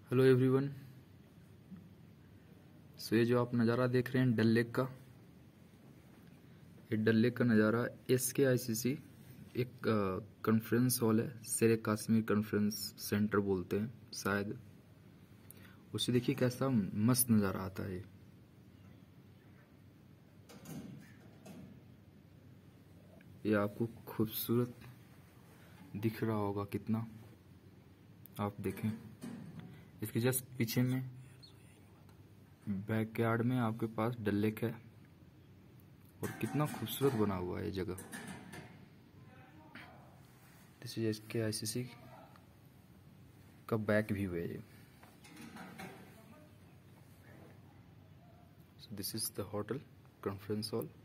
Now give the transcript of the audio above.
Hello everyone. सो ये जो आप नज़ारा देख रहे हैं डल लेक का, ये डल लेक का नज़ारा SKICC एक कॉन्फ्रेंस हॉल है, शेर कश्मीर कॉन्फ्रेंस सेंटर बोलते हैं शायद। उसे देखिए कैसा मस्त नज़ारा आता है। ये आपको खूबसूरत दिख रहा होगा कितना, आप देखें। इसके जस्ट पीछे में बैकयार्ड में आपके पास डल लेक है और कितना खूबसूरत बना हुआ है ये जगह। दिस इज SKICC का बैक व्यू है ये। This is the hotel conference hall.